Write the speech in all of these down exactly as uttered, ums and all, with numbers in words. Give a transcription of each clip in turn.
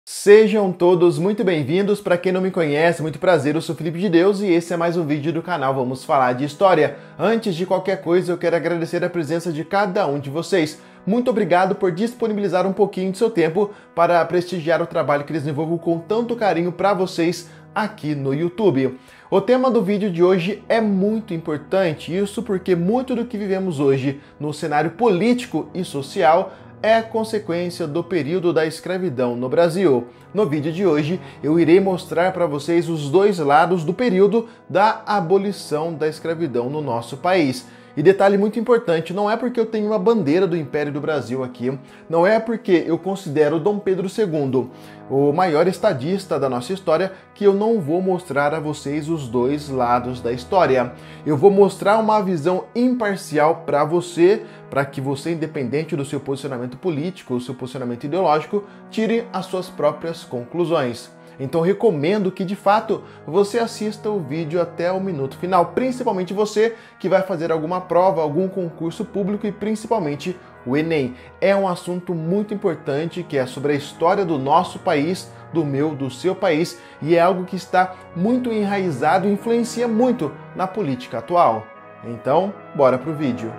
Sejam todos muito bem-vindos. Para quem não me conhece, muito prazer, eu sou Felipe de Deus e esse é mais um vídeo do canal Vamos Falar de História. Antes de qualquer coisa, eu quero agradecer a presença de cada um de vocês. Muito obrigado por disponibilizar um pouquinho de seu tempo para prestigiar o trabalho que desenvolvo com tanto carinho para vocês aqui no YouTube. O tema do vídeo de hoje é muito importante, isso porque muito do que vivemos hoje no cenário político e social é consequência do período da escravidão no Brasil. No vídeo de hoje, eu irei mostrar para vocês os dois lados do período da abolição da escravidão no nosso país. E detalhe muito importante, não é porque eu tenho uma bandeira do Império do Brasil aqui, não é porque eu considero Dom Pedro segundo o maior estadista da nossa história que eu não vou mostrar a vocês os dois lados da história. Eu vou mostrar uma visão imparcial para você, para que você, independente do seu posicionamento político, do seu posicionamento ideológico, tire as suas próprias conclusões. Então recomendo que de fato você assista o vídeo até o minuto final, principalmente você que vai fazer alguma prova, algum concurso público e principalmente o Enem. É um assunto muito importante que é sobre a história do nosso país, do meu, do seu país, e é algo que está muito enraizado e influencia muito na política atual. Então, bora pro vídeo.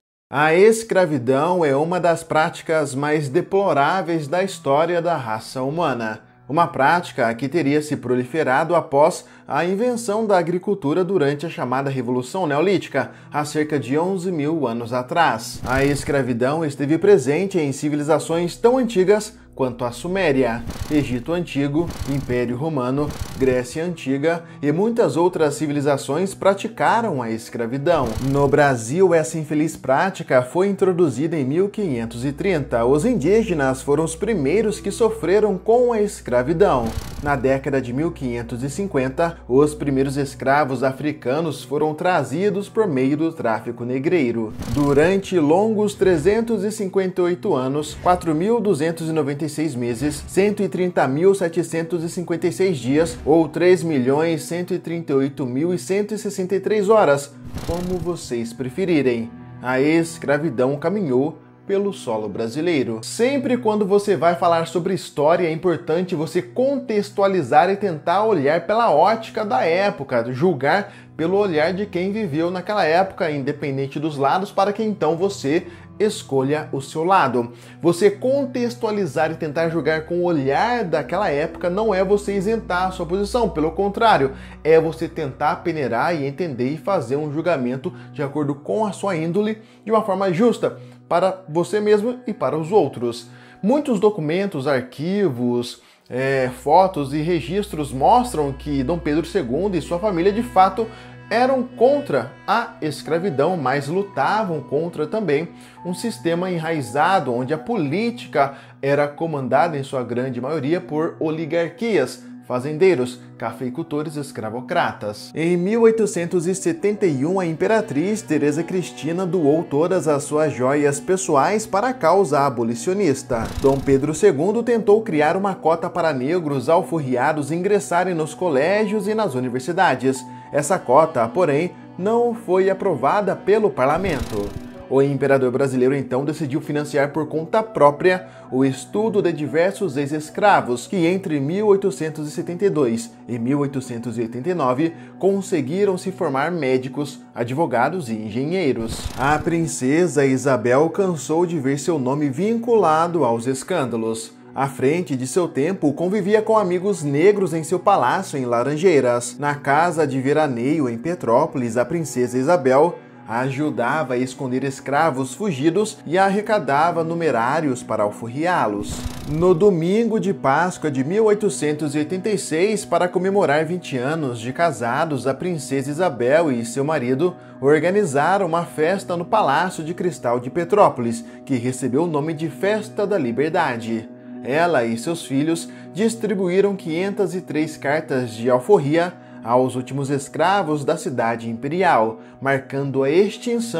A escravidão é uma das práticas mais deploráveis da história da raça humana. Uma prática que teria se proliferado após a invenção da agricultura durante a chamada Revolução Neolítica, há cerca de onze mil anos atrás. A escravidão esteve presente em civilizações tão antigas quanto a Suméria, Egito Antigo, Império Romano, Grécia Antiga e muitas outras civilizações praticaram a escravidão. No Brasil, essa infeliz prática foi introduzida em mil quinhentos e trinta. Os indígenas foram os primeiros que sofreram com a escravidão. Na década de mil quinhentos e cinquenta, os primeiros escravos africanos foram trazidos por meio do tráfico negreiro. Durante longos trezentos e cinquenta e oito anos, quatro mil duzentos e noventa e seis meses, cento e trinta mil setecentos e cinquenta e seis dias ou três milhões cento e trinta e oito mil cento e sessenta e três horas, como vocês preferirem. A escravidão caminhou pelo solo brasileiro. Sempre quando você vai falar sobre história, é importante você contextualizar e tentar olhar pela ótica da época, julgar pelo olhar de quem viveu naquela época, independente dos lados, para que então você escolha o seu lado. Você contextualizar e tentar julgar com o olhar daquela época não é você isentar a sua posição, pelo contrário, é você tentar peneirar e entender e fazer um julgamento de acordo com a sua índole de uma forma justa para você mesmo e para os outros. Muitos documentos, arquivos, é, fotos e registros mostram que Dom Pedro segundo e sua família de fato eram contra a escravidão, mas lutavam contra também um sistema enraizado onde a política era comandada em sua grande maioria por oligarquias, fazendeiros, cafeicultores e escravocratas. Em mil oitocentos e setenta e um, a imperatriz Teresa Cristina doou todas as suas joias pessoais para a causa abolicionista. Dom Pedro segundo tentou criar uma cota para negros alforriados ingressarem nos colégios e nas universidades. Essa cota, porém, não foi aprovada pelo parlamento. O imperador brasileiro então decidiu financiar por conta própria o estudo de diversos ex-escravos que entre mil oitocentos e setenta e dois e mil oitocentos e oitenta e nove conseguiram se formar médicos, advogados e engenheiros. A princesa Isabel cansou de ver seu nome vinculado aos escândalos. À frente de seu tempo, convivia com amigos negros em seu palácio em Laranjeiras. Na casa de veraneio em Petrópolis, a princesa Isabel ajudava a esconder escravos fugidos e arrecadava numerários para alforriá-los. No domingo de Páscoa de mil oitocentos e oitenta e seis, para comemorar vinte anos de casados, a princesa Isabel e seu marido organizaram uma festa no Palácio de Cristal de Petrópolis, que recebeu o nome de Festa da Liberdade. Ela e seus filhos distribuíram quinhentas e três cartas de alforria aos últimos escravos da cidade imperial, marcando a extinção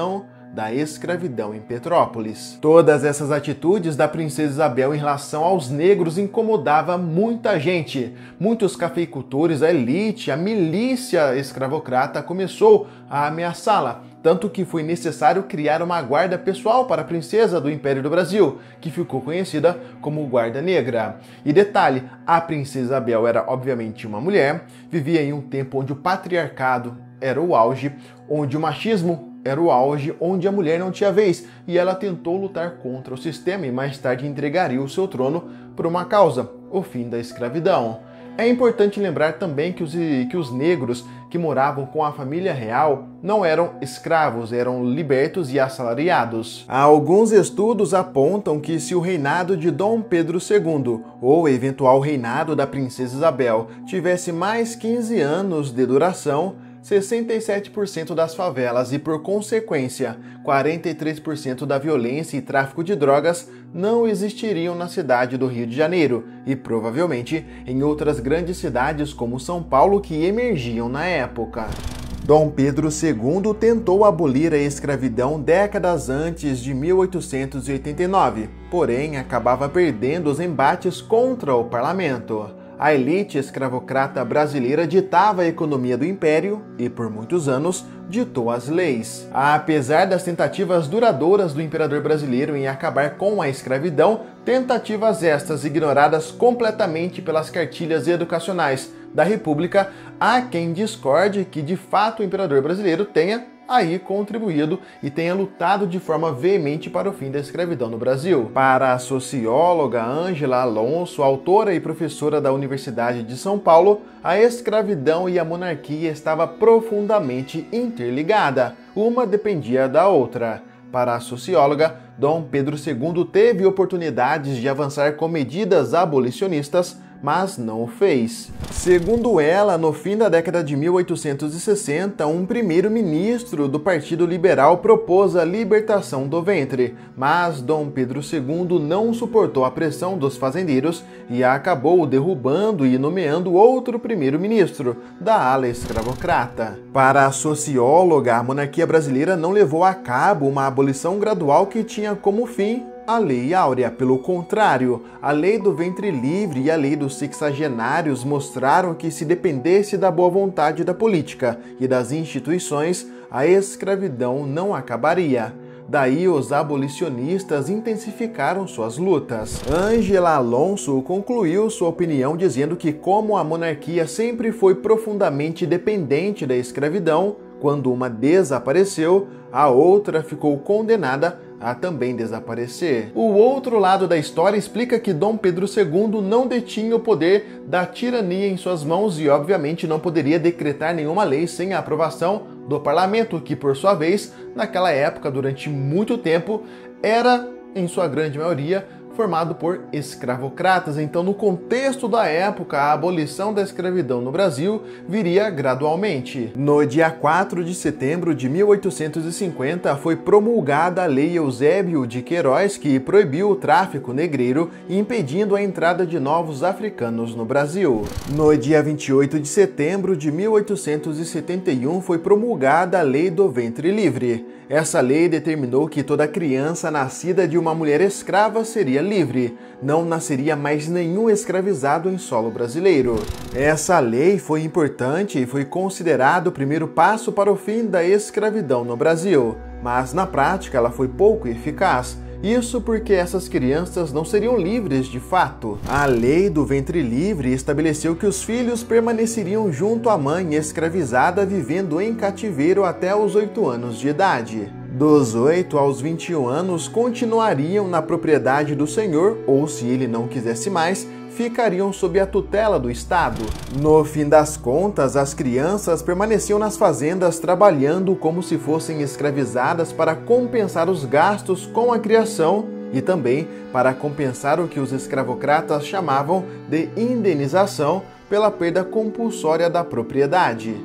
da escravidão em Petrópolis. Todas essas atitudes da princesa Isabel em relação aos negros incomodava muita gente. Muitos cafeicultores, a elite, a milícia escravocrata começou a ameaçá-la, tanto que foi necessário criar uma guarda pessoal para a princesa do Império do Brasil, que ficou conhecida como Guarda Negra. E detalhe, a princesa Isabel era obviamente uma mulher, vivia em um tempo onde o patriarcado era o auge, onde o machismo era o auge, onde a mulher não tinha vez, e ela tentou lutar contra o sistema e mais tarde entregaria o seu trono por uma causa, o fim da escravidão. É importante lembrar também que os, que os negros que moravam com a família real não eram escravos, eram libertos e assalariados. Alguns estudos apontam que se o reinado de Dom Pedro segundo ou o eventual reinado da princesa Isabel tivesse mais quinze anos de duração, sessenta e sete por cento das favelas e, por consequência, quarenta e três por cento da violência e tráfico de drogas não existiriam na cidade do Rio de Janeiro e, provavelmente, em outras grandes cidades como São Paulo que emergiam na época. Dom Pedro segundo tentou abolir a escravidão décadas antes de mil oitocentos e oitenta e nove, porém acabava perdendo os embates contra o parlamento. A elite escravocrata brasileira ditava a economia do império e, por muitos anos, ditou as leis. Apesar das tentativas duradouras do imperador brasileiro em acabar com a escravidão, tentativas estas ignoradas completamente pelas cartilhas educacionais da República, há quem discorde que, de fato, o imperador brasileiro tenha aí contribuído e tenha lutado de forma veemente para o fim da escravidão no Brasil. Para a socióloga Ângela Alonso, autora e professora da Universidade de São Paulo, a escravidão e a monarquia estavam profundamente interligadas, uma dependia da outra. Para a socióloga, Dom Pedro segundo teve oportunidades de avançar com medidas abolicionistas, mas não o fez. Segundo ela, no fim da década de mil oitocentos e sessenta, um primeiro-ministro do Partido Liberal propôs a libertação do ventre, mas Dom Pedro segundo não suportou a pressão dos fazendeiros e acabou derrubando e nomeando outro primeiro-ministro, da ala escravocrata. Para a socióloga, a monarquia brasileira não levou a cabo uma abolição gradual que tinha como fim a Lei Áurea. Pelo contrário, a Lei do Ventre Livre e a Lei dos Sexagenários mostraram que, se dependesse da boa vontade da política e das instituições, a escravidão não acabaria. Daí, os abolicionistas intensificaram suas lutas. Ângela Alonso concluiu sua opinião dizendo que, como a monarquia sempre foi profundamente dependente da escravidão, quando uma desapareceu, a outra ficou condenada a também desaparecer. O outro lado da história explica que Dom Pedro segundo não detinha o poder da tirania em suas mãos e, obviamente, não poderia decretar nenhuma lei sem a aprovação do parlamento, que, por sua vez, naquela época, durante muito tempo, era, em sua grande maioria, formado por escravocratas. Então, no contexto da época, a abolição da escravidão no Brasil viria gradualmente. No dia quatro de setembro de mil oitocentos e cinquenta, foi promulgada a Lei Eusébio de Queiroz, que proibiu o tráfico negreiro, impedindo a entrada de novos africanos no Brasil. No dia vinte e oito de setembro de mil oitocentos e setenta e um, foi promulgada a Lei do Ventre Livre. Essa lei determinou que toda criança nascida de uma mulher escrava seria livre, não nasceria mais nenhum escravizado em solo brasileiro. Essa lei foi importante e foi considerado o primeiro passo para o fim da escravidão no Brasil, mas na prática ela foi pouco eficaz. Isso porque essas crianças não seriam livres de fato. A Lei do Ventre Livre estabeleceu que os filhos permaneceriam junto à mãe escravizada, vivendo em cativeiro até os oito anos de idade. Dos oito aos vinte e um anos, continuariam na propriedade do senhor, ou, se ele não quisesse mais, ficariam sob a tutela do Estado. No fim das contas, as crianças permaneciam nas fazendas trabalhando como se fossem escravizadas para compensar os gastos com a criação e também para compensar o que os escravocratas chamavam de indenização pela perda compulsória da propriedade.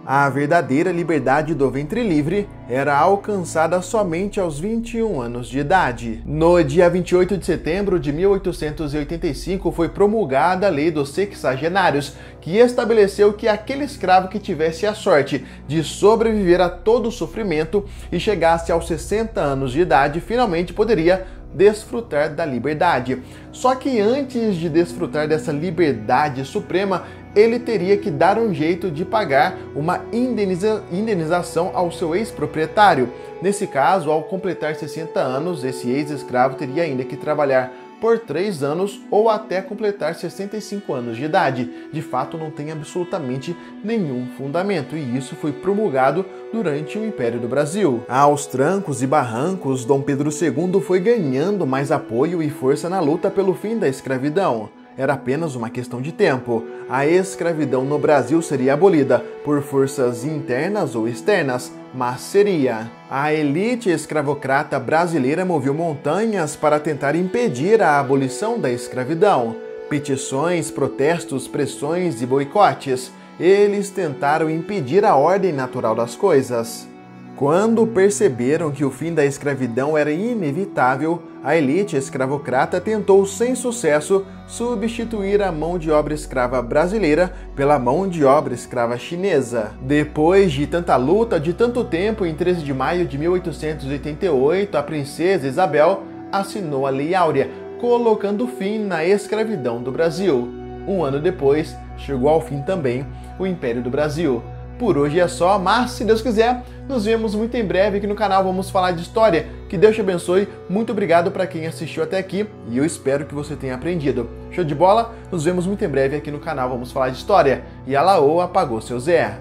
A verdadeira liberdade do ventre livre era alcançada somente aos vinte e um anos de idade. No dia vinte e oito de setembro de mil oitocentos e oitenta e cinco foi promulgada a Lei dos Sexagenários, que estabeleceu que aquele escravo que tivesse a sorte de sobreviver a todo o sofrimento e chegasse aos sessenta anos de idade, finalmente poderia desfrutar da liberdade. Só que antes de desfrutar dessa liberdade suprema, ele teria que dar um jeito de pagar uma indeniza indenização ao seu ex-proprietário. Nesse caso, ao completar sessenta anos, esse ex-escravo teria ainda que trabalhar por três anos ou até completar sessenta e cinco anos de idade. De fato, não tem absolutamente nenhum fundamento, e isso foi promulgado durante o Império do Brasil. Aos trancos e barrancos, Dom Pedro segundo foi ganhando mais apoio e força na luta pelo fim da escravidão. Era apenas uma questão de tempo. A escravidão no Brasil seria abolida por forças internas ou externas, mas seria. A elite escravocrata brasileira moveu montanhas para tentar impedir a abolição da escravidão. Petições, protestos, pressões e boicotes. Eles tentaram impedir a ordem natural das coisas. Quando perceberam que o fim da escravidão era inevitável, a elite escravocrata tentou sem sucesso substituir a mão de obra escrava brasileira pela mão de obra escrava chinesa. Depois de tanta luta, de tanto tempo, em treze de maio de mil oitocentos e oitenta e oito, a princesa Isabel assinou a Lei Áurea, colocando fim na escravidão do Brasil. Um ano depois, chegou ao fim também o Império do Brasil. Por hoje é só, mas se Deus quiser, nos vemos muito em breve aqui no canal. Vamos falar de história. Que Deus te abençoe. Muito obrigado para quem assistiu até aqui e eu espero que você tenha aprendido. Show de bola? Nos vemos muito em breve aqui no canal. Vamos falar de história. E a Laô apagou seu Zé.